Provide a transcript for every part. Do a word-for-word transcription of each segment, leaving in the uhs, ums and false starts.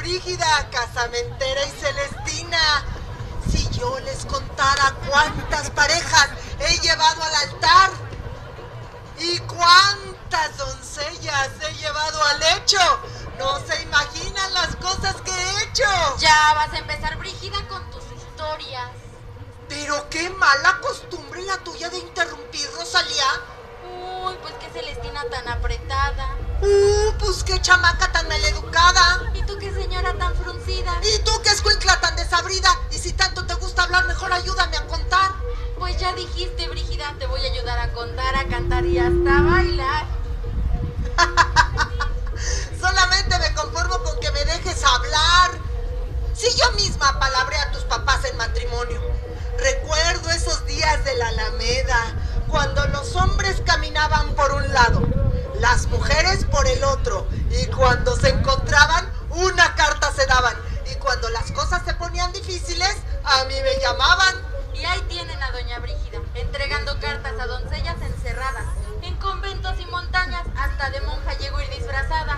Brígida, casamentera y Celestina, si yo les contara cuántas parejas he llevado al altar y cuántas doncellas he llevado al lecho, no se imaginan las cosas que he hecho. Ya vas a empezar, Brígida, con tus historias. Pero qué mala costumbre la tuya de interrumpir, Rosalía. Uy, pues qué Celestina tan apretada. Uh, pues qué chamaca tan maleducada. Y tú qué señora tan fruncida. Y tú qué escuincla tan desabrida. Y si tanto te gusta hablar, mejor ayúdame a contar. Pues ya dijiste, Brígida, te voy a ayudar a contar, a cantar y hasta a bailar. Solamente me conformo con que me dejes hablar. Si yo misma palabré a tus papás en matrimonio. Recuerdo esos días de la Alameda, cuando los hombres caminaban por un lado, las mujeres por el otro, y cuando se encontraban, una carta se daban, y cuando las cosas se ponían difíciles, a mí me llamaban. Y ahí tienen a doña Brígida, entregando cartas a doncellas encerradas, en conventos y montañas, hasta de monja llegó a ir disfrazada.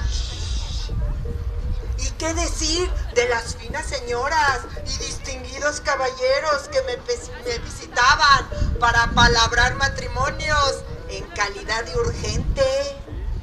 ¿Y qué decir de las finas señoras y distinguidos caballeros que me, me visitaban para palabrar matrimonios en calidad de urgente?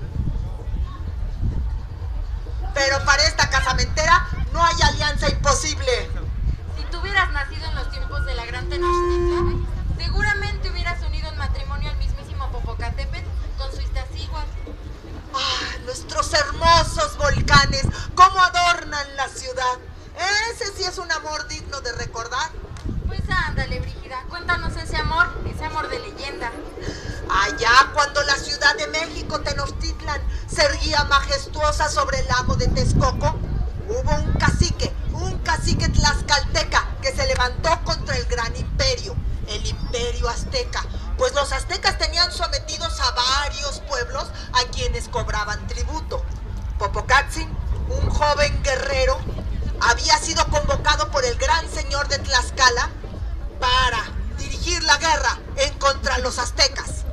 Pero para esta casamentera no hay alianza imposible. Si tú hubieras nacido en los tiempos de la gran Tenochtitlan, seguramente hubieras unido en matrimonio al mismísimo Popocatépetl con su Iztaccíhuatl. ¡Ah, nuestros hermosos volcanes! ¡Cómo adornan la ciudad! Ese sí es un amor digno de recordar. Pues ándale, Brígida, cuéntanos ese amor, ese amor de leyenda. Allá cuando la Ciudad de México, Tenochtitlan, se erguía majestuosa sobre el lago de Texcoco, hubo un cacique, un cacique tlaxcalteca que se levantó contra el gran imperio, el imperio azteca, pues los aztecas tenían sometidos a varios pueblos a quienes cobraban tributo. Popocatzin, un joven guerrero, había sido convocado por el gran señor de Tlaxcala para dirigir la guerra en contra de los aztecas.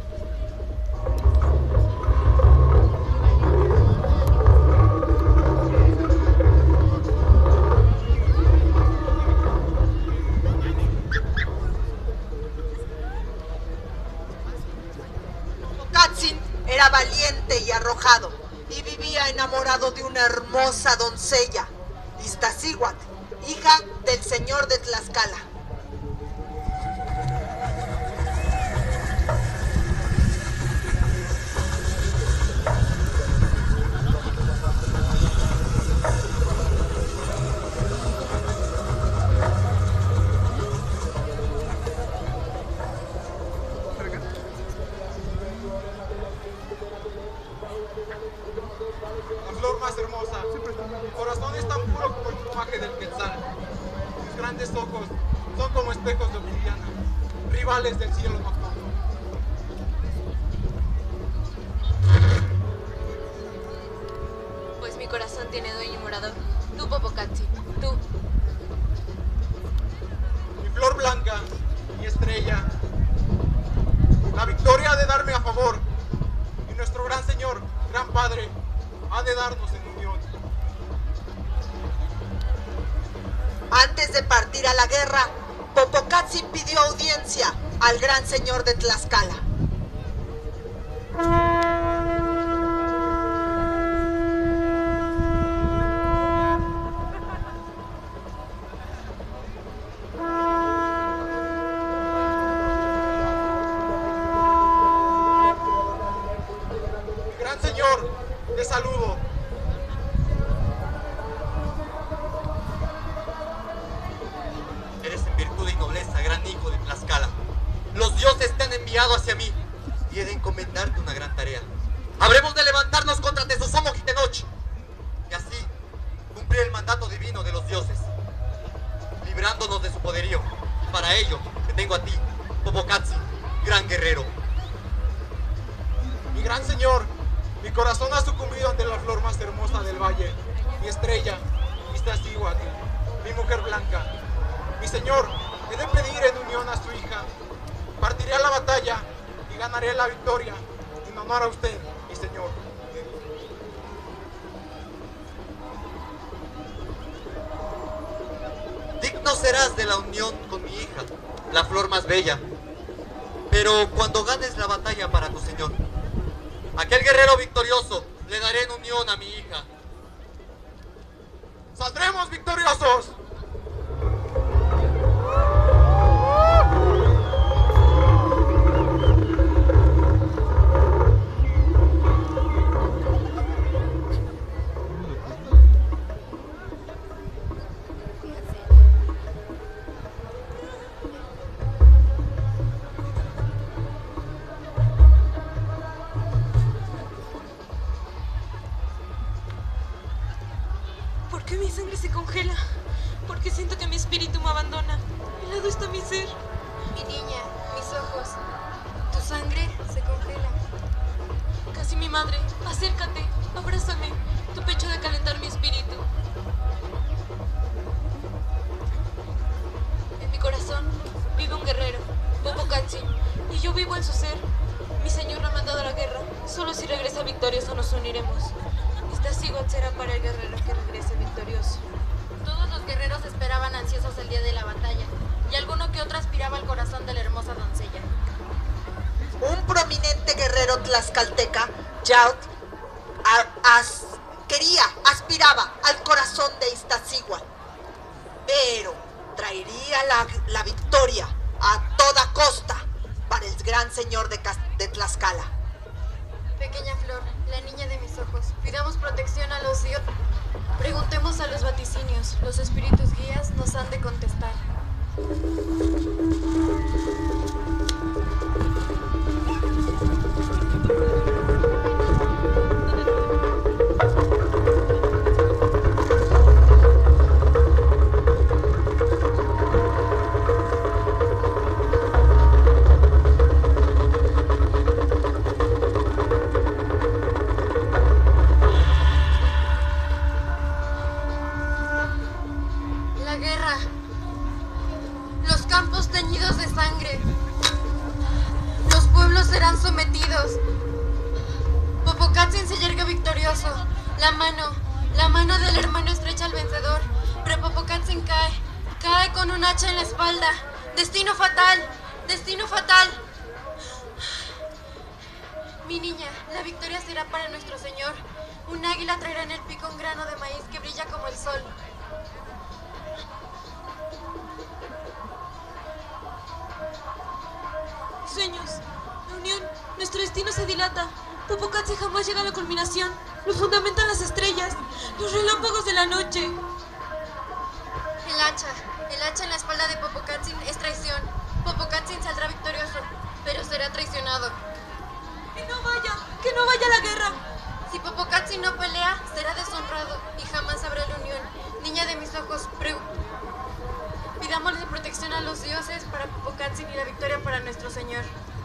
Popocatzin era valiente y arrojado y vivía enamorado de una hermosa doncella, Iztaccíhuatl, hija del señor de Tlaxcala. La flor más hermosa, mi corazón es tan puro como el plumaje del quetzal. Sus grandes ojos son como espejos de obsidiana, rivales del cielo nocturno. Pues mi corazón tiene dueño y morador, tú, Popocatzin, tú. Mi flor blanca, mi estrella, la victoria ha de darme a favor, y nuestro gran Señor, gran Padre, ha de darnos en unión. Antes de partir a la guerra, Popocatzin pidió audiencia al gran señor de Tlaxcala. Mi gran Señor, te saludo. Eres en virtud y nobleza, gran hijo de Tlaxcala. Los dioses te han enviado hacia mí y he de encomendarte una gran tarea. Habremos de levantarnos contra Tezosomoc y Tenoch y así cumplir el mandato divino de los dioses, librándonos de su poderío. Para ello te tengo a ti, Popocatzin, gran guerrero. Mi gran Señor, mi corazón ha sucumbido ante la flor más hermosa del valle, mi estrella, Iztaccíhuatl, mi mujer blanca. Mi Señor, he de pedir en unión a su hija. Partiré a la batalla y ganaré la victoria en honor a usted, mi Señor. conocerás de la unión con mi hija, la flor más bella. Pero cuando ganes la batalla para tu señor, aquel guerrero victorioso le daré en unión a mi hija. ¡Saldremos victoriosos! ¿Por qué mi sangre se congela? ¿Por qué siento que mi espíritu me abandona? Helado está mi ser. Mi niña, mis ojos, tu sangre se congela. Casi mi madre, acércate, abrázame. Tu pecho ha de calentar mi espíritu. En mi corazón vive un guerrero, Popocatépetl, y yo vivo en su ser. Mi señor no ha mandado a la guerra. Solo si regresa victorioso nos uniremos. Iztaccíhuatl será para el guerrero que regrese victorioso. Todos los guerreros esperaban ansiosos el día de la batalla, y alguno que otro aspiraba al corazón de la hermosa doncella. Un prominente guerrero tlaxcalteca, Yautl, a- as- quería, aspiraba al corazón de Iztaccíhuatl, pero traería la, la victoria a toda costa para el gran señor de, Cas- de Tlaxcala. Pequeña flor, la niña de mis ojos, pidamos protección a los dioses. Preguntemos a los vaticinios, los espíritus guías nos han de contestar. La guerra, los campos teñidos de sangre, los pueblos serán sometidos. Popocatépetl se yergue victorioso, la mano, la mano del hermano estrecha al vencedor, pero Popocatépetl cae, cae con un hacha en la espalda. Destino fatal, destino fatal. Mi niña, la victoria será para nuestro Señor. Un águila traerá en el pico un grano de maíz que brilla como el sol. Sueños, la unión, nuestro destino se dilata. Popocatépetl jamás llega a la culminación. Lo fundamentan las estrellas, los relámpagos de la noche. El hacha, el hacha en la espalda de Popocatépetl es traición. Popocatépetl saldrá victorioso, pero será traicionado. Que no vaya, que no vaya a la guerra. Si Popocatépetl no pelea, será deshonrado y jamás habrá la unión. Niña de mis ojos, pre- pidámosle protección a los dioses para Popocatépetl y la victoria para nuestro Señor.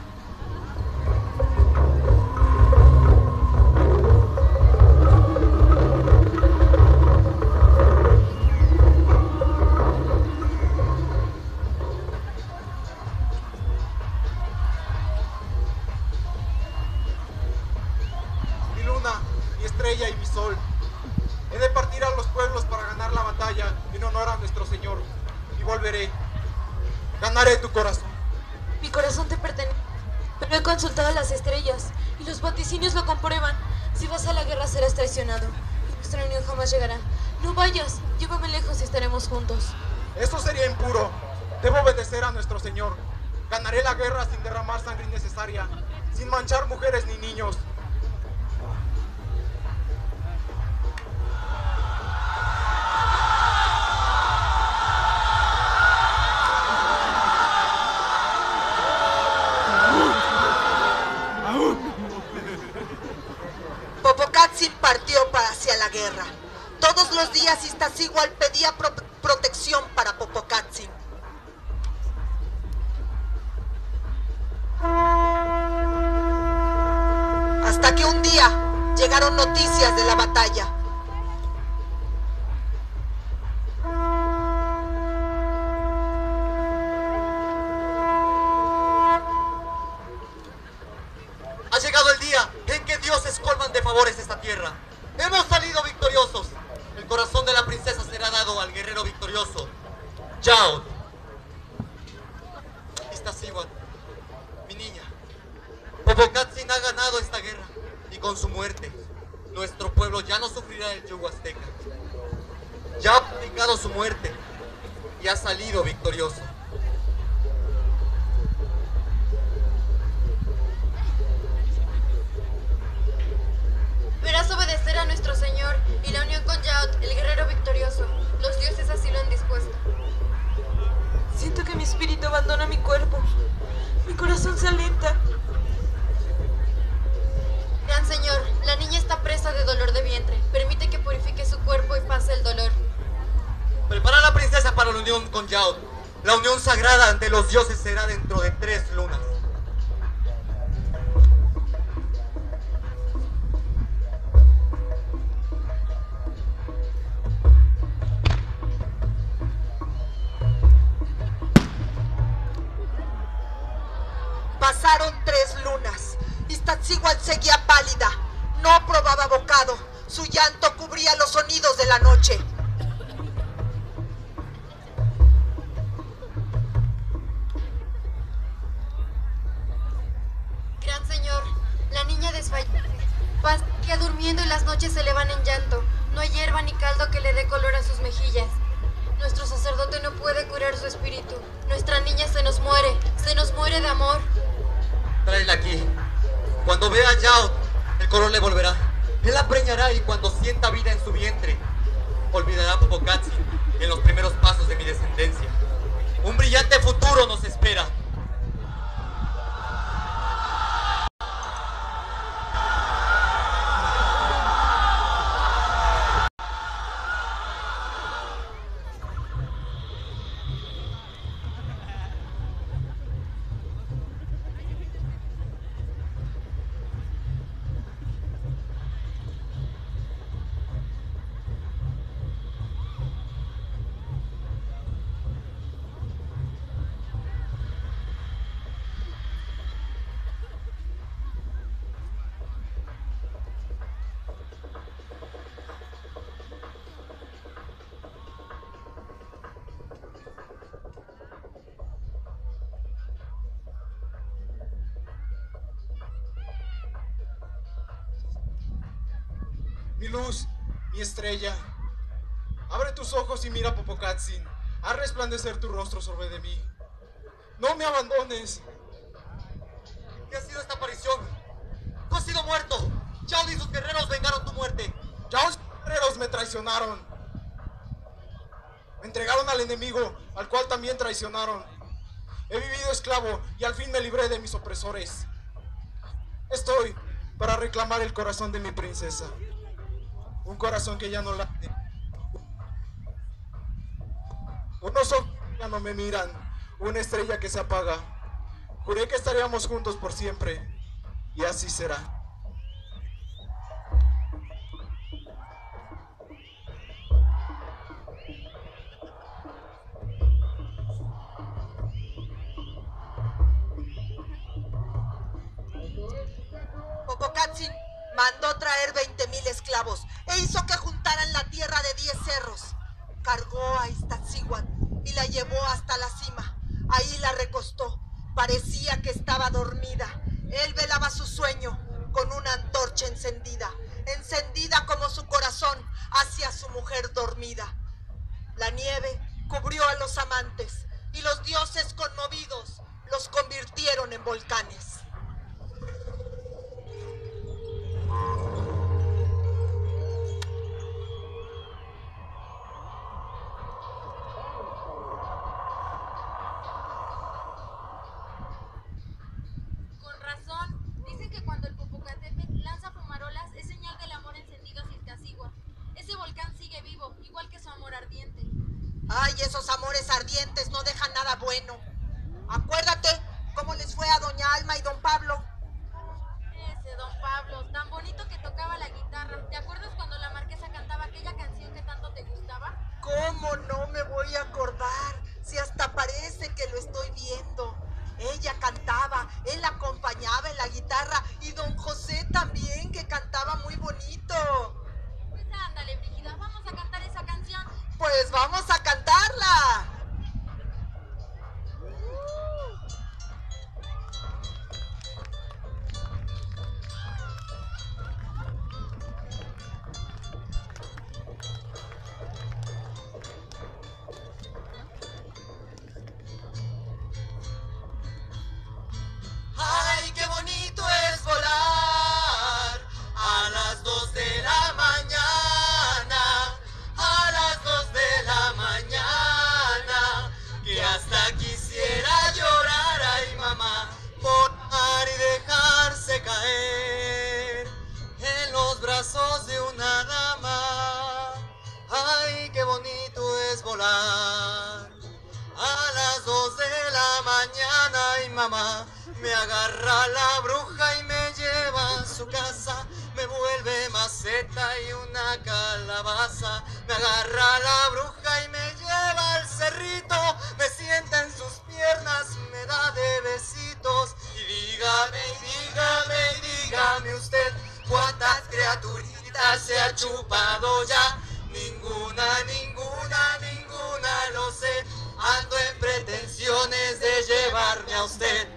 Mi luna, mi estrella y mi sol. He de partir a los pueblos para ganar la batalla en honor a nuestro Señor. Y volveré. Ganaré tu corazón. Mi corazón te pertenece, pero he consultado a las estrellas y los vaticinios lo comprueban. Si vas a la guerra serás traicionado y nuestra unión jamás llegará. No vayas, llévame lejos y estaremos juntos. Eso sería impuro. Debo obedecer a nuestro Señor. Ganaré la guerra sin derramar sangre innecesaria, sin manchar mujeres ni niños. Popocatépetl partió para hacia la guerra. Todos los días Iztaccíhuatl pedía pro- protección para Popocatépetl. Hasta que un día llegaron noticias de la batalla. Ha llegado el día en que dioses colman de favores esta tierra. Hemos salido victoriosos. El corazón de la princesa será dado al guerrero victorioso. Yaot, Iztaccíhuatl, mi niña, Popocatzin ha ganado esta guerra y con su muerte nuestro pueblo ya no sufrirá el yugo azteca. Ya ha aplicado su muerte y ha salido victorioso. Verás obedecer a nuestro Señor y la unión con Yaot, el guerrero victorioso. Los dioses así lo han dispuesto. Siento que mi espíritu abandona mi cuerpo. Mi corazón se alenta. Gran Señor, la niña está presa de dolor de vientre. Permite que purifique su cuerpo y pase el dolor. Prepara a la princesa para la unión con Yaot. La unión sagrada ante los dioses será dentro de tres lunas. Pasaron tres lunas. Iztaccíhuatl seguía pálida. No probaba bocado. Su llanto cubría los sonidos de la noche. Gran Señor, la niña desfallece. Pasa durmiendo y las noches se le van en llanto. No hay hierba ni caldo que le dé color a sus mejillas. Nuestro sacerdote no puede curar su espíritu. Nuestra niña se nos muere. Se nos muere de amor. Tráela aquí. Cuando vea a Yaot, el color le volverá. Él la preñará y cuando sienta vida en su vientre, olvidará a Popocatzin en los primeros pasos de mi descendencia. Un brillante futuro nos espera. Mi luz, mi estrella, abre tus ojos y mira a Popocatzin. Haz resplandecer tu rostro sobre de mí. No me abandones. ¿Qué ha sido esta aparición? Tú has sido muerto. Yaot y sus guerreros vengaron tu muerte. Yaot y sus guerreros me traicionaron. Me entregaron al enemigo, al cual también traicionaron. He vivido esclavo y al fin me libré de mis opresores. Estoy para reclamar el corazón de mi princesa. Un corazón que ya no late. Unos ojos que ya no me miran. Una estrella que se apaga. Juré que estaríamos juntos por siempre. Y así será. Popocatzin mandó traer veinte mil esclavos e hizo que juntaran la tierra de diez cerros. Cargó a Iztaccíhuatl y la llevó hasta la cima. Ahí la recostó. Parecía que estaba dormida. Él velaba su sueño con una antorcha encendida, encendida como su corazón hacia su mujer dormida. La nieve cubrió a los amantes y los dioses conmovidos los convirtieron en volcanes. Ay, esos amores ardientes no dejan nada bueno. Acuérdate cómo les fue a doña Alma y don Pablo. Ese don Pablo, tan bonito que tocaba la guitarra. ¿Te acuerdas cuando la marquesa cantaba aquella canción que tanto te gustaba? ¿Cómo no me voy a acordar? Si hasta parece que lo estoy viendo. Ella cantaba, él la acompañaba en la guitarra y don José también, que cantaba muy bonito. Pues ándale, Brígida, vamos a cantar esa canción. Pues vamos a cantarla. Me agarra la bruja y me lleva a su casa, me vuelve maceta y una calabaza. Me agarra la bruja y me lleva al cerrito, me sienta en sus piernas, me da de besitos. Y dígame, y dígame, y dígame usted, ¿cuántas criaturitas se ha chupado ya? Ninguna, ninguna, ninguna lo sé. Ando en pretensiones de llevarme a usted.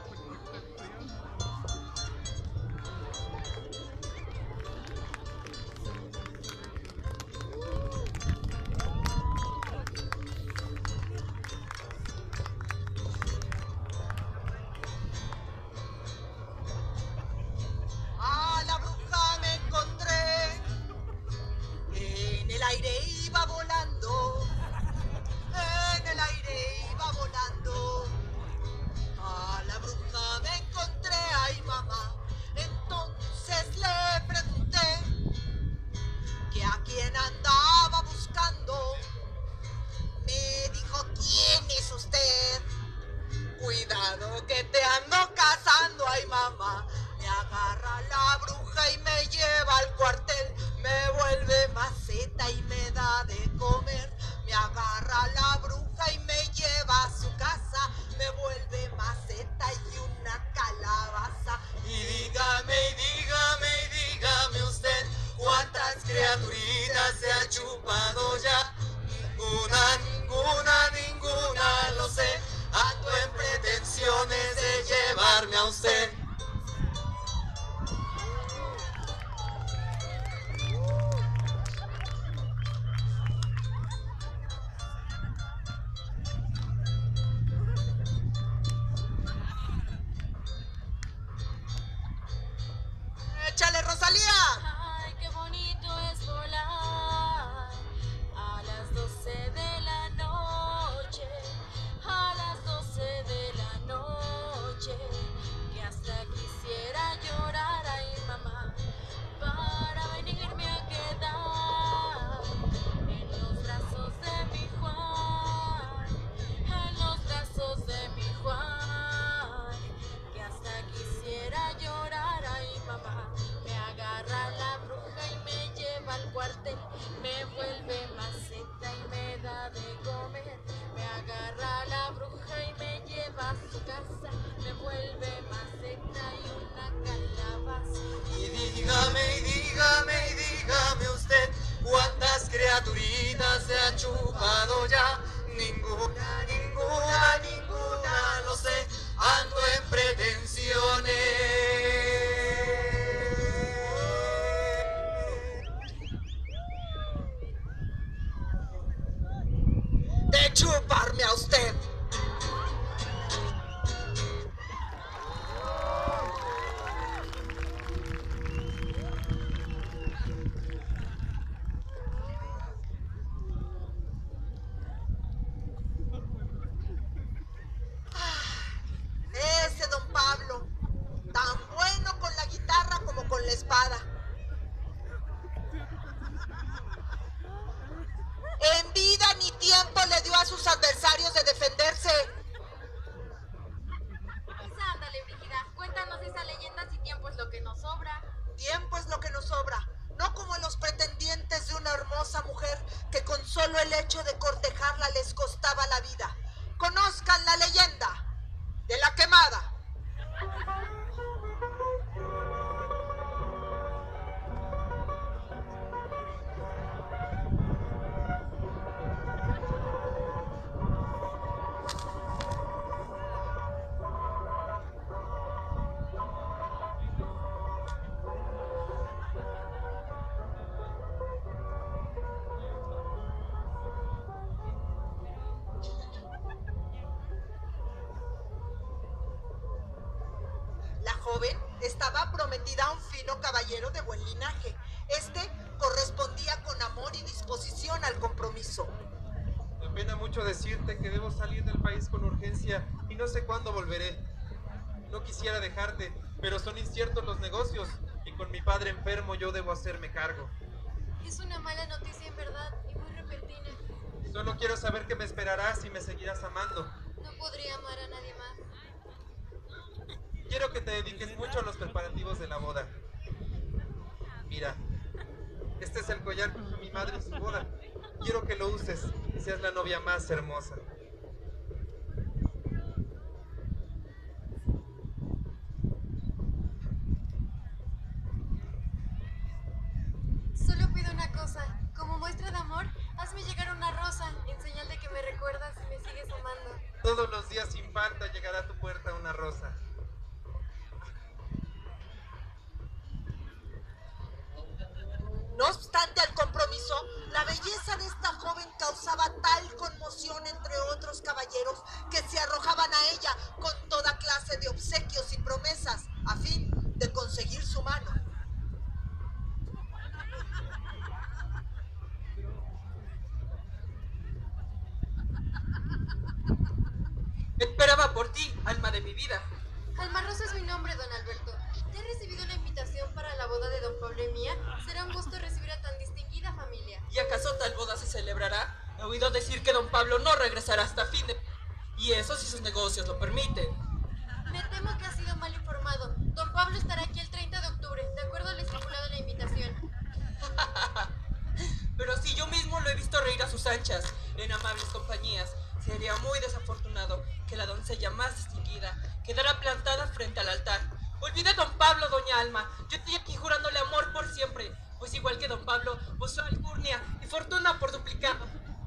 A la bruja me encontré, en el aire iba volando, en el aire iba volando. A la bruja me encontré, ay mamá, entonces le pregunté que a quién andaba buscando. Me dijo, ¿quién es usted? Cuidado que te ando cazando, ay mamá. Me agarra la bruja y me lleva al cuartel, me vuelve maceta y me da de comer. Me agarra la bruja y me lleva a su casa, me vuelve maceta y una calabaza. Y dígame, y dígame, y dígame usted, ¿cuántas criaturitas se ha chupado ya? Ninguna, ninguna, ninguna lo sé. Ando en pretensiones de llevarme a usted. ¡Échale, Rosalía! Ay, qué bonito es volar a las doce de la noche, a las doce de la noche, que hasta quisiera llorar, ay mamá, para venirme a quedar en los brazos de mi Juan, en los brazos de mi Juan, que hasta quisiera llorar, ay mamá. Me agarra la bruja y me lleva al cuartel, me vuelve maceta y me da de comer. Me agarra la bruja y me lleva a su casa, me vuelve maceta y una calabaza. Y dígame, y dígame, y dígame usted, ¿cuántas criaturitas se ha chupado ya? Ninguna, ninguna, ninguna lo sé. Ando en pretensiones de chuparme a usted. Ese don Pablo, tan bueno con la guitarra como con la espada. En vida ni tiempo le dio a sus adversarios de defenderse. Pues ándale, Brígida, cuéntanos esa leyenda si tiempo es lo que nos sobra. Tiempo es lo que nos sobra, no como los pretendientes de una hermosa mujer que con solo el hecho de cortejarla les costaba la vida. Conozcan la leyenda de la quemada. La joven estaba prometida a un fino caballero de buen linaje. Este correspondía con amor y disposición al compromiso. Me pena mucho decirte que debo salir del país con urgencia y no sé cuándo volveré. No quisiera dejarte, pero son inciertos los negocios y con mi padre enfermo yo debo hacerme cargo. Es una mala noticia en verdad y muy repentina. Solo quiero saber qué me esperarás y me seguirás amando. No podría amar a nadie más. quiero que te dediques mucho a los preparativos de la boda. Mira, este es el collar que usó mi madre en su boda. Quiero que lo uses y seas la novia más hermosa. Solo pido una cosa. Como muestra de amor, hazme llegar una rosa, en señal de que me recuerdas y me sigues amando. Todos los días sin falta llegará a tu puerta una rosa. No obstante al compromiso, la belleza de esta joven causaba tal conmoción entre otros caballeros que se arrojaban a ella con toda clase de obsequios y promesas a fin de conseguir su mano. Esperaba por ti, alma de mi vida. Alma Rosa es mi nombre, don Alberto. Ya he recibido la invitación para la boda de don Pablo y mía. Será un gusto recibir a tan distinguida familia. ¿Y acaso tal boda se celebrará? He oído decir que don Pablo no regresará hasta fin de... Y eso si sus negocios lo permiten. Me temo que ha sido mal informado. Don Pablo estará aquí el treinta de octubre, de acuerdo al estipulado en la invitación. Pero si yo mismo lo he visto reír a sus anchas, en amables compañías, sería muy desafortunado que la doncella más distinguida quedara plantada frente al altar. Olvide don Pablo, doña Alma. Yo estoy aquí jurándole amor por siempre, pues igual que don Pablo, poseo alcurnia y fortuna por duplicado.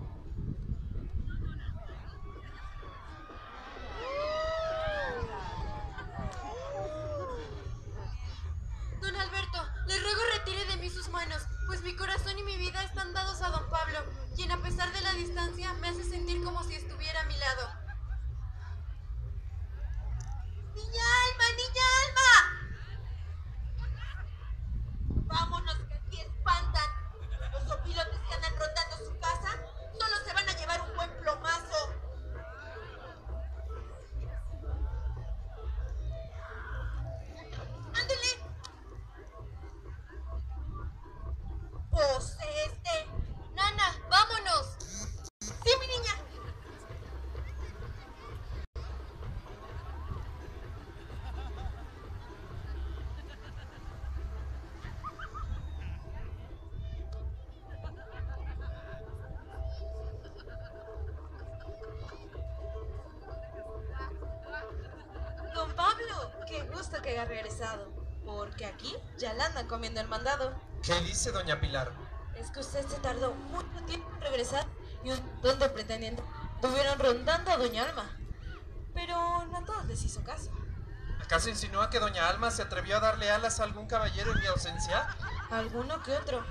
Don Alberto, le ruego retire de mí sus manos, pues mi corazón y mi vida están dados a don Pablo, quien a pesar de la distancia me hace sentir como si estuviera a mi lado. ¡Niña Alma, niña Alma! Vámonos, que aquí espantan. Los opilotes que andan rondando su casa solo se van a llevar un buen plomazo. ¡Ándele! Pues este... Nana, vámonos. ¡Sí, mi niña! Don Pablo, qué gusto que haya regresado, porque aquí ya la andan comiendo el mandado. ¿Qué dice doña Pilar? Es que usted se tardó mucho tiempo en regresar y un montón de pretendientes estuvieron rondando a doña Alma, pero no a todos les hizo caso. ¿Acaso insinúa que doña Alma se atrevió a darle alas a algún caballero en mi ausencia? Alguno que otro.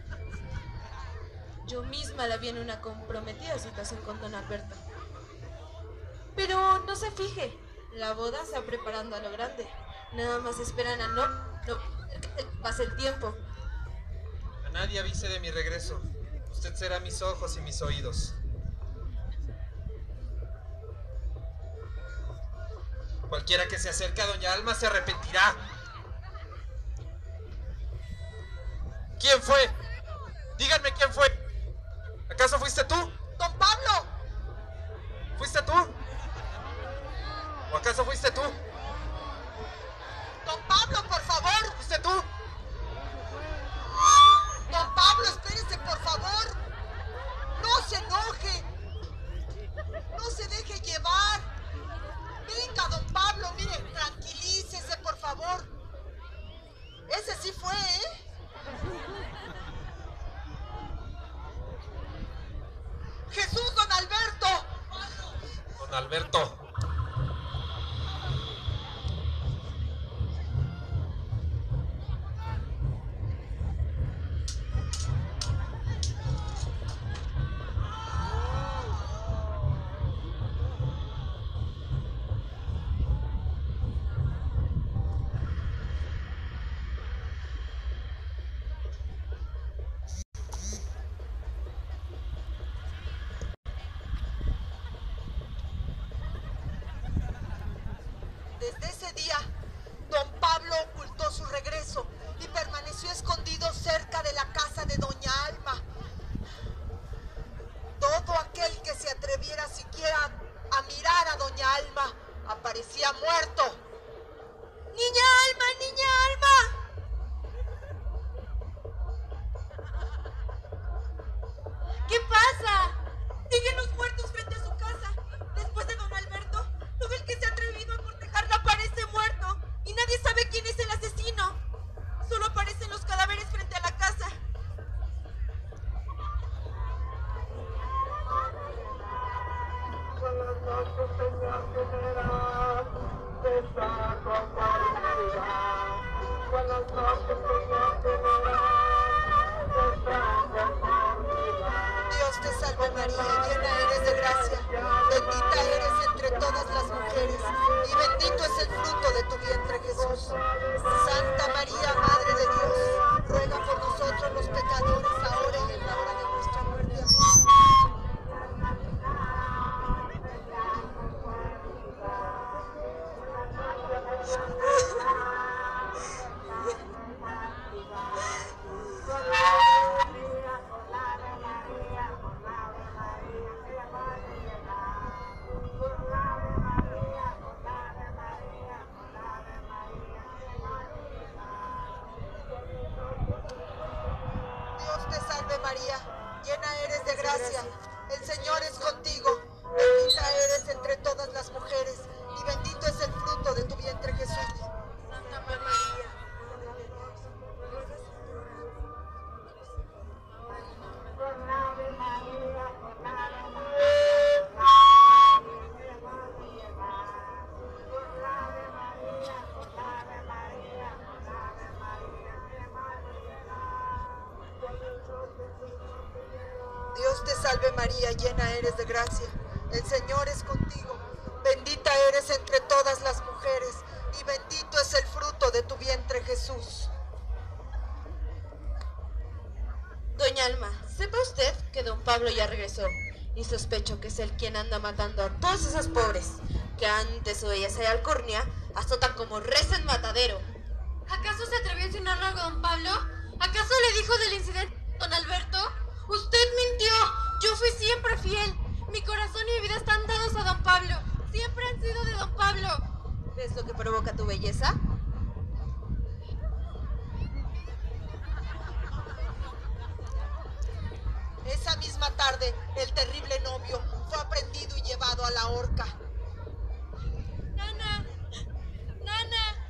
Yo misma la vi en una comprometida situación con don Alberto. Pero no se fije, la boda se está preparando a lo grande. Nada más esperan a no, no pase el tiempo. A nadie avise de mi regreso. Usted será mis ojos y mis oídos. Cualquiera que se acerque a doña Alma se arrepentirá. ¿Quién fue? Díganme quién fue. ¿Acaso fuiste tú? ¡Don Pablo! ¿Fuiste tú? ¿O acaso fuiste tú? ¡Don Pablo, por favor! ¿Fuiste tú? ¡Don Pablo, espérese, por favor! ¡No se enoje! ¡No se deje llevar! Venga, don Pablo, mire, tranquilícese, por favor. Ese sí fue, ¿eh? ¡Jesús, don Alberto! Don Alberto. Desde ese día, don Pablo ocultó su regreso y permaneció escondido cerca de la casa de doña Alma. Todo aquel que se atreviera siquiera a mirar a doña Alma aparecía muerto. Dios te salve María, llena eres de gracia, bendita eres entre todas las mujeres, y bendito es el fruto de tu vientre Jesús. Santa María, Madre de Dios, ruega por nosotros los pecadores, ahora y en la hora de nuestra muerte. Dios te salve María, llena eres de gracia, el Señor es contigo, bendita eres entre todas las mujeres, y bendito es el fruto de tu vientre Jesús. Santa María. Dios te salve María, llena eres de gracia, el Señor es contigo, bendita eres entre todas las mujeres, y bendito es el fruto de tu vientre Jesús. Doña Alma, sepa usted que don Pablo ya regresó, y sospecho que es él quien anda matando a todas esas pobres, que antes o ellas allá Alcornia azotan como res en matadero. ¿Acaso se atrevió a insinuarlo a don Pablo? ¿Acaso le dijo del incidente a don Alberto? Usted mintió. Yo fui siempre fiel. Mi corazón y mi vida están dados a don Pablo. Siempre han sido de don Pablo. ¿Ves lo que provoca tu belleza? Esa misma tarde, el terrible novio fue aprendido y llevado a la horca. Nana, Nana.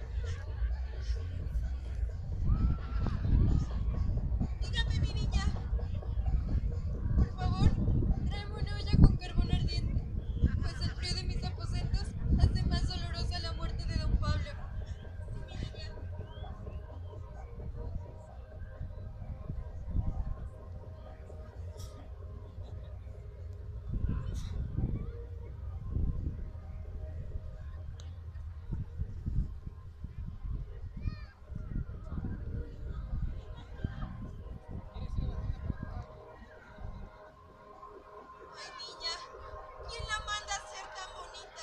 Dígame, mi niña. Por favor, tráeme una olla con carbón ardiente, pues el frío de mis aposentos hace más dolorosa la muerte de don Pablo. Sí, mi niña. Ay, niña, ¿quién la manda a ser tan bonita?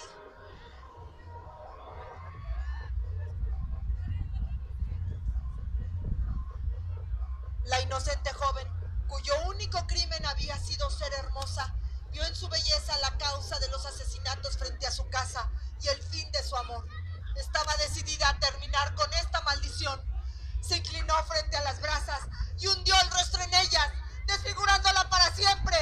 La inocente joven, cuyo único crimen había sido ser hermosa, vio en su belleza la causa de los asesinatos frente a su casa y el fin de su amor. Estaba decidida a terminar con esta maldición. Se inclinó frente a las brasas y hundió el rostro en ellas, desfigurándola para siempre.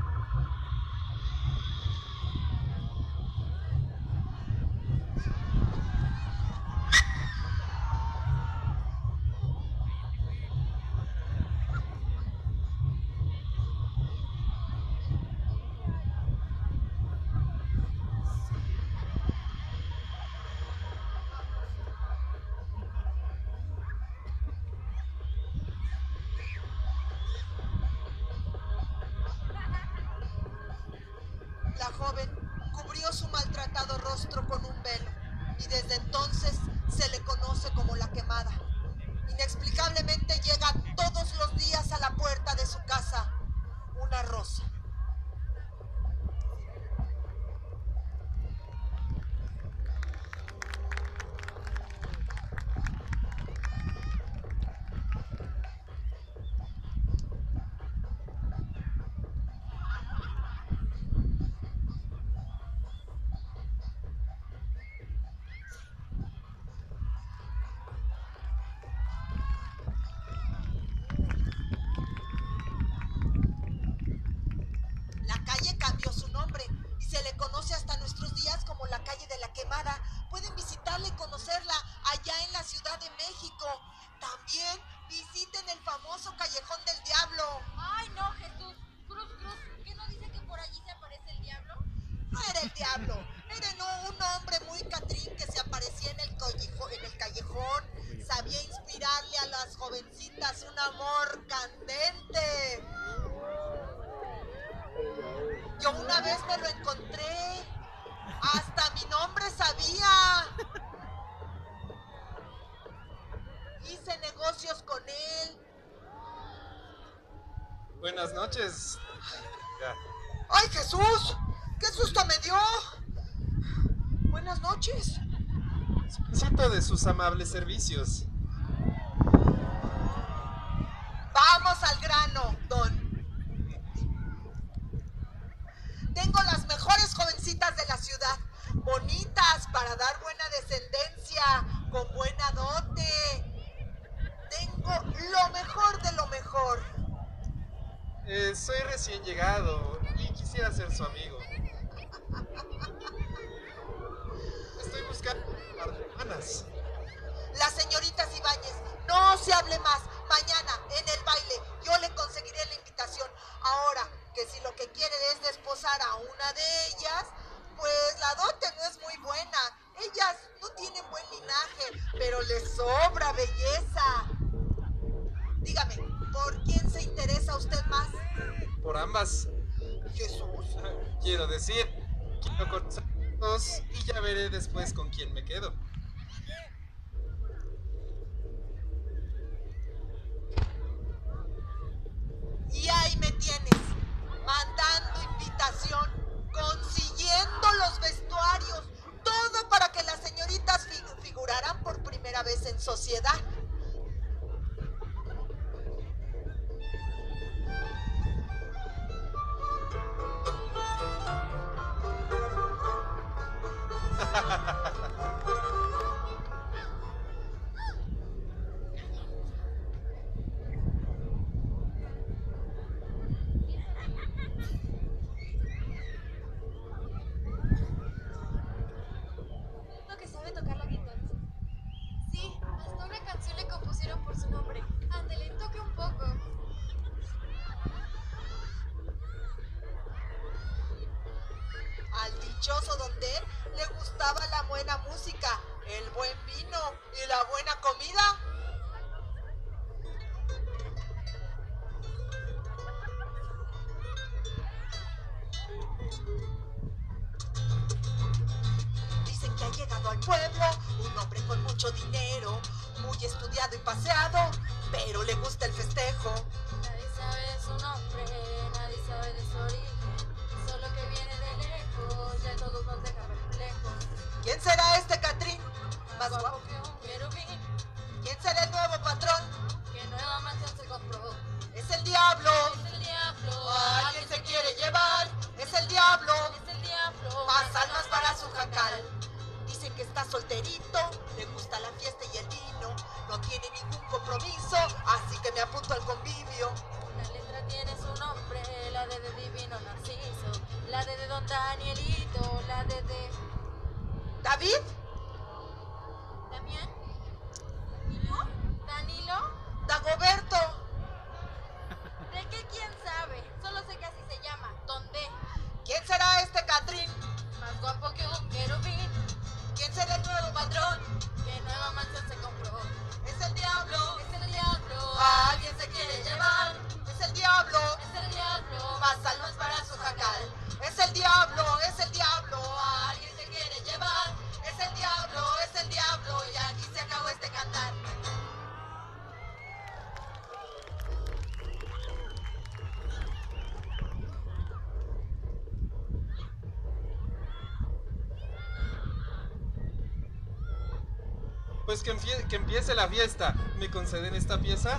La joven cubrió su maltratado rostro con un velo y desde entonces se le conoce como la quemada. Inexplicablemente llega todos los días a la puerta de su casa una rosa. La calle cambió su nombre y se le conoce hasta nuestros días como la calle de la Quemada. Pueden visitarla y conocerla allá en la Ciudad de México. También visiten el famoso Callejón del Diablo. Ay, no, Jesús. Cruz, Cruz, ¿qué no dice que por allí se aparece el diablo? No era el diablo, Yo una vez me lo encontré. Hasta mi nombre sabía. Hice negocios con él. Buenas noches. Ya. ¡Ay, Jesús! ¡Qué susto me dio! Buenas noches. Solicito de sus amables servicios. Vamos al grano, don. Tengo las mejores jovencitas de la ciudad, bonitas para dar buena descendencia, con buena dote. Tengo lo mejor de lo mejor. Eh, soy recién llegado y quisiera ser su amigo. Estoy buscando un par de hermanas. Las señoritas Ibáñez, no se hable más. Mañana, en el baile, yo le conseguiré la invitación. Ahora, que si lo que quiere es desposar a una de ellas, pues la dote no es muy buena. Ellas no tienen buen linaje, pero les sobra belleza. Dígame, ¿por quién se interesa usted más? Por ambas. Jesús. Quiero decir, quiero conocer a dos y ya veré después con quién me quedo. Y ahí me tienes, mandando invitación, consiguiendo los vestuarios, todo para que las señoritas fig- figuraran por primera vez en sociedad. Lo que sabe tocar la guitarra. Sí, hasta una canción le compusieron por su nombre. Ándele, toque un poco. Al dichoso don D le gustaba la buena música, el buen vino y la buena comida. Dicen que ha llegado al pueblo un hombre con mucho dinero, muy estudiado y paseado, pero le gusta el festejo. Nadie sabe de su nombre, nadie sabe de su origen. Solo que viene de lejos, ya todos nos dejan perplejos. ¿Quién será este Catrín? Más Guapo guapo. que un querubín, ¿Quién será el nuevo patrón? que nueva mansión se compró. Es el diablo. Es el diablo, Alguien se quiere llevar. Es el diablo. es el diablo. Más almas para su jacal. Dicen que está solterito, le gusta la fiesta y el vino, no tiene ningún compromiso, así que me apunto al convivio. La letra tiene su nombre, la D de Divino Narciso, la D de Don Danielito, la D de ¿David? Damián, Danilo, Danilo, ¿Dagoberto? ¿de qué quién sabe? Solo sé que así se llama, Don D, ¿Quién será este Catrín? más guapo que un querubín, ¿Quién será el nuevo patrón? que nueva mansión se compró. Es el diablo. Es el diablo, Alguien se quiere llevar. Es el diablo. es el diablo, Más almas para su jacal. Es el diablo, es el diablo. Alguien se quiere llevar. Es el diablo, es el diablo. Y aquí se acabó este cantar. Pues que, empie- que empiece la fiesta. ¿Me conceden esta pieza?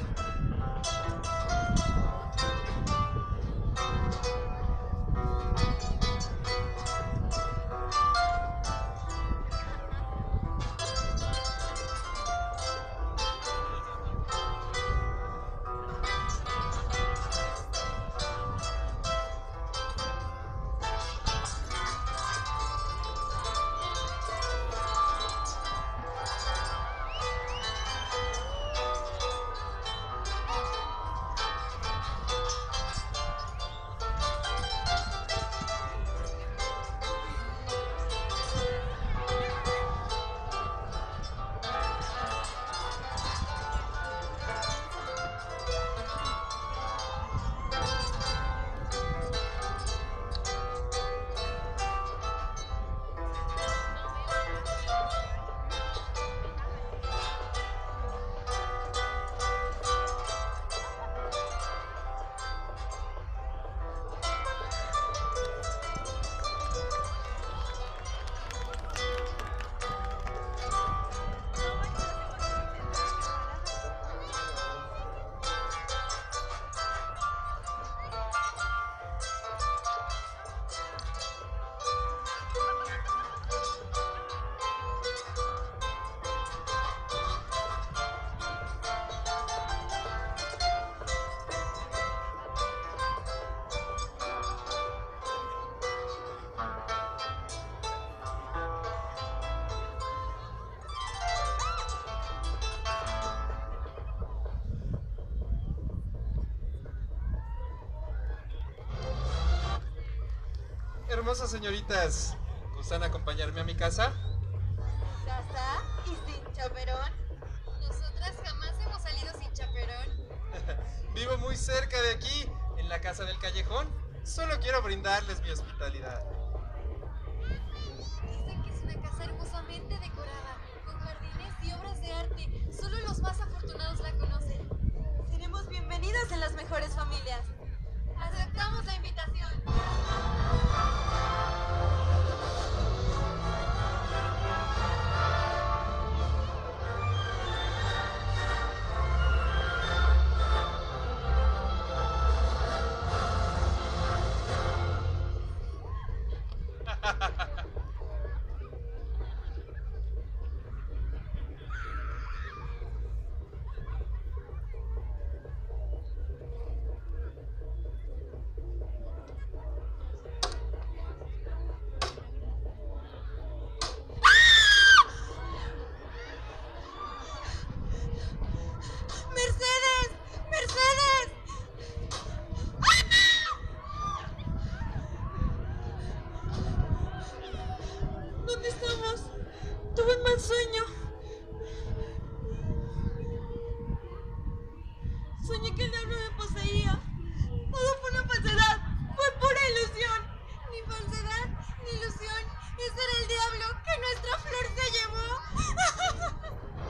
Hermosas señoritas, ¿gustan acompañarme a mi casa? ¿Casa y sin chaperón? Nosotras jamás hemos salido sin chaperón. Vivo muy cerca de aquí, en la casa del callejón. Solo quiero brindarles mi hospitalidad. Dicen que es una casa hermosamente decorada, con jardines y obras de arte. Solo los más afortunados la conocen. Seremos bienvenidas en las mejores familias. Aceptamos la invitación. Sueño. Soñé que el diablo me poseía. Todo fue una falsedad. Fue pura ilusión. Ni falsedad, ni ilusión. Ese era el diablo que nuestra flor se llevó.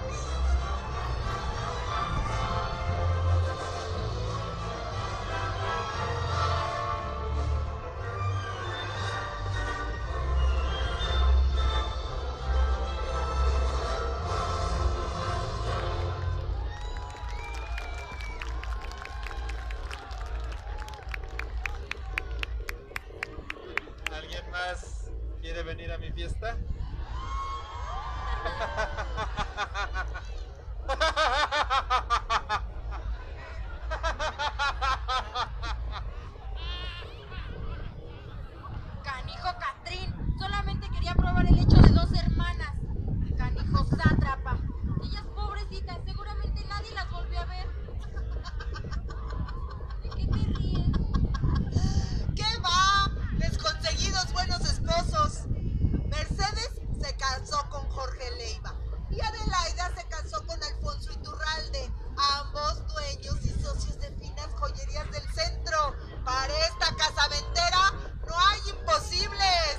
¿Alguien más quiere venir a mi fiesta? Canijo Catrín, solamente quería probar el hecho de dos hermanas. Canijo sátrapa. Ellas pobrecitas, seguramente nadie las volvió a ver. ¿De qué te ríes? ¿Qué va? Les conseguí dos buenos esposos. Mercedes se casó con Jorge Leiva y Adelaida se casó con Alfonso Iturralde, ambos dueños y socios de finas joyerías del centro. Para esta casamentera no hay imposibles.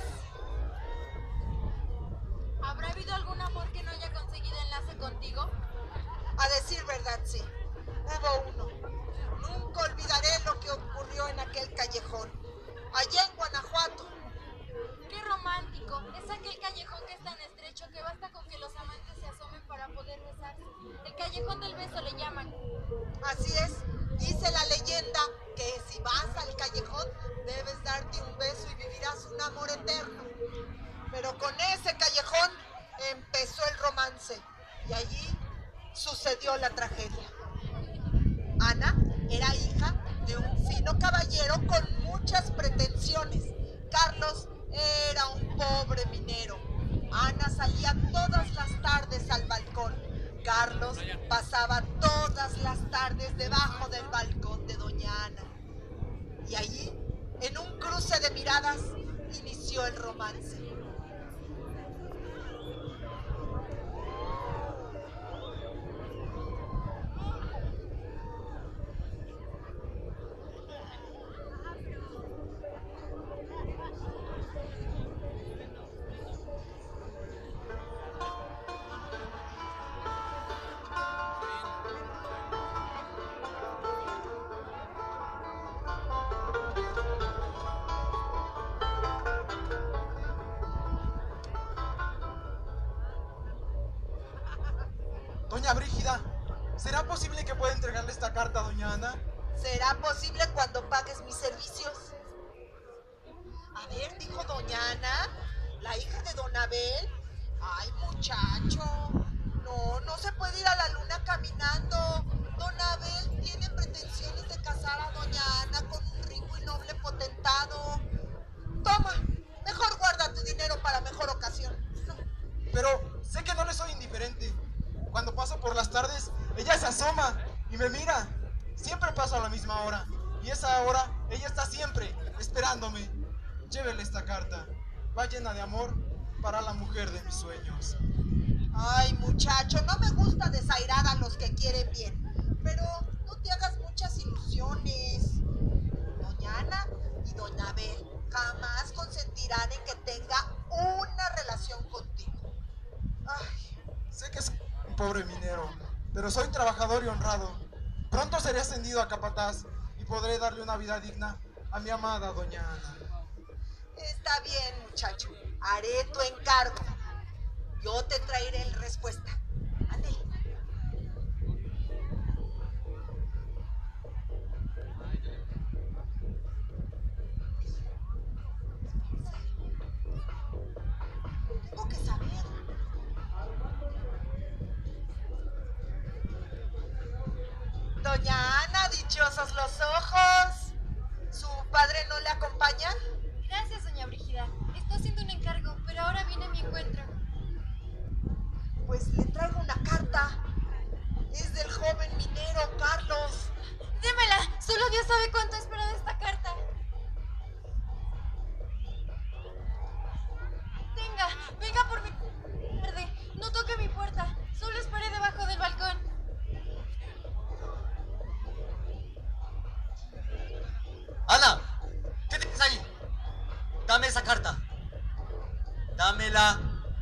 ¿Habrá habido algún amor que no haya conseguido enlace contigo? A decir verdad, sí. Hubo uno. Nunca olvidaré lo que ocurrió en aquel callejón, allá en Guanajuato. ¡Qué romántico! Es aquel callejón que es tan estrecho que basta con que los amantes se asomen para poder besarse. El callejón del beso le llaman. Así es, dice la leyenda que si vas al callejón debes darte un beso y vivirás un amor eterno. Pero con ese callejón empezó el romance y allí sucedió la tragedia. Ana era hija de un fino caballero con muchas pretensiones. Carlos era un pobre minero. Ana salía todas las tardes al balcón. Carlos pasaba todas las tardes debajo del balcón de doña Ana. Y allí, en un cruce de miradas, inició el romance. Doña Brígida, ¿será posible que pueda entregarle esta carta a doña Ana? ¿Será posible cuando pagues mis servicios? A ver, dijo doña Ana, la hija de don Abel. Ay, muchacho, no, no se puede ir a la luna caminando. Don Abel tiene pretensiones de casar a doña Ana con un rico y noble potentado. Toma, mejor guarda tu dinero para mejor ocasión. Pero sé que no le soy indiferente. Cuando paso por las tardes, ella se asoma y me mira. Siempre paso a la misma hora. Y esa hora, ella está siempre esperándome. Llévele esta carta. Va llena de amor para la mujer de mis sueños. Ay, muchacho, no me gusta desairar a los que quieren bien, pero no te hagas muchas ilusiones. Doña Ana y Doña Abel jamás consentirán en que tenga una relación contigo. Ay. Sé que soy un pobre minero, pero soy trabajador y honrado. Pronto seré ascendido a capataz y podré darle una vida digna a mi amada Doña Ana. Está bien, muchacho. Haré tu encargo. Yo te traeré la respuesta. Ándale. Tengo que saber. Doña Ana, dichosos los ojos. ¿Su padre no le acompaña? Gracias, doña Brígida. Está haciendo un encargo, pero ahora viene a mi encuentro. Pues le traigo una carta. Es del joven minero Carlos. ¡Démela! Solo Dios sabe cuánto he esperado esta carta. Venga, venga por mi... Verde, no toque mi puerta. Solo esperé debajo del balcón. Ana, ¿qué tienes ahí? Dame esa carta. Dámela.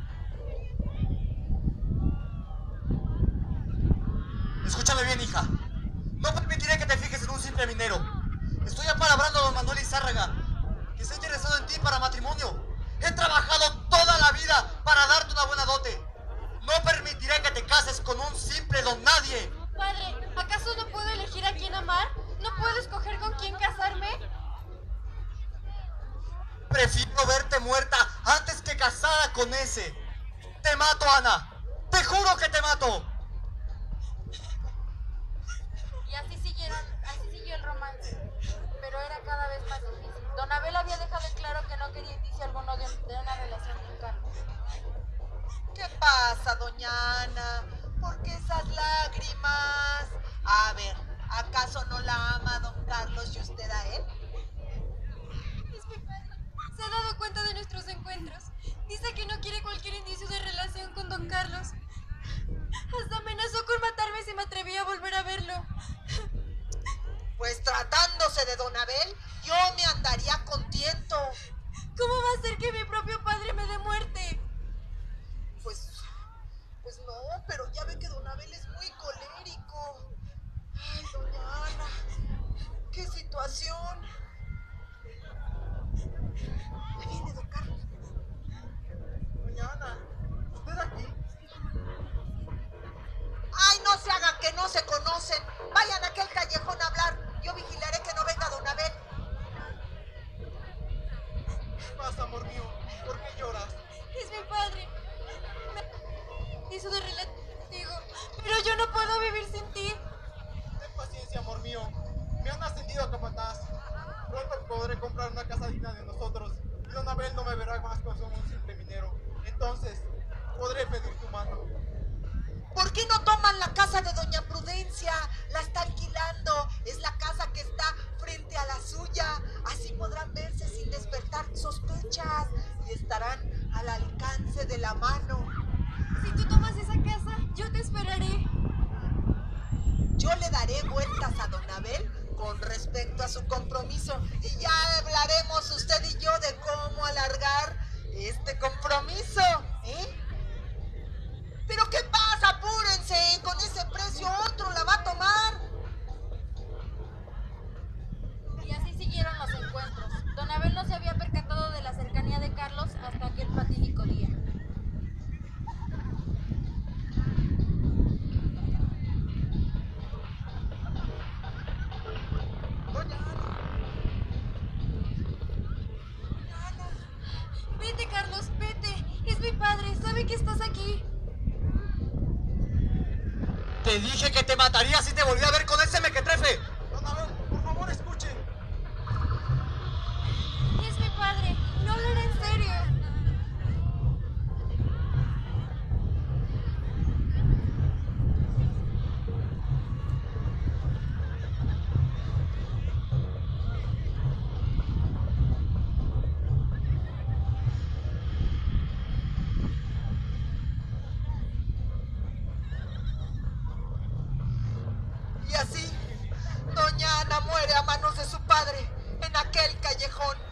Escúchame bien, hija. No permitiré que te fijes en un simple minero. Estoy apalabrando a don Manuel Izárraga, que está interesado en ti para matrimonio. He trabajado toda la vida para darte una buena dote. No permitiré que te cases con un simple don nadie. Padre, ¿acaso no puedo elegir a quién amar? ¿No puedo escoger con quién casarme? Prefiero verte muerta antes que casada con ese. Te mato, Ana. Te juro que te mato. Y así siguieron, así siguió el romance. Pero era cada vez más difícil. Don Abel había dejado en claro que no quería indicio alguno de, de una relación con Carlos. ¿Qué pasa, doña Ana? ¿Por qué esas lágrimas? A ver, ¿acaso no la ama don Carlos y usted a él? Es mi padre. Se ha dado cuenta de nuestros encuentros. Dice que no quiere cualquier indicio de relación con don Carlos. Hasta amenazó con matarme si me atrevía a volver a verlo. Pues tratándose de don Abel, yo me andaría contento. ¿Cómo va a ser que mi propio padre me dé muerte? Pues, pues no, pero ya ve que don Abel es muy colérico. Ay, doña Ana, qué situación. Ahí viene don Carlos. Doña Ana, ¿usted aquí? Ay, no se hagan que no se conocen. Vayan a aquel callejón a hablar. Yo vigilaré que no venga don Abel. ¿Qué pasa, amor mío? ¿Por qué lloras? Es mi padre. Me hizo de relación contigo, pero yo no puedo vivir sin ti. Ten paciencia, amor mío. Me han ascendido a capataz. Pronto podré comprar una casa digna de nosotros. Y don Abel no me verá más como un simple minero. Entonces, podré pedir tu mano. ¿Por qué no toman la casa de doña Prudencia? La está alquilando. Es la casa que está frente a la suya. Así podrán verse sin despertar sospechas y estarán al alcance de la mano. Si tú tomas esa casa, yo te esperaré. Yo le daré vueltas a don Abel con respecto a su compromiso y ya hablaremos usted y yo de cómo alargar este compromiso, ¿eh? ¿Pero qué pasa? Apúrense, con ese precio otro la va a tomar. Y así siguieron los encuentros. Don Abel no se había percatado de la cercanía de Carlos hasta aquel fatídico día. Doña Ana. Doña Ana. Vete, Carlos, vete. Es mi padre, sabe que estás aquí. Te dije que te mataría si te volví a ver con ese mequetrefe. Don Abel, por favor, escuche. Es mi padre, no hablaré en serio. aquel callejón.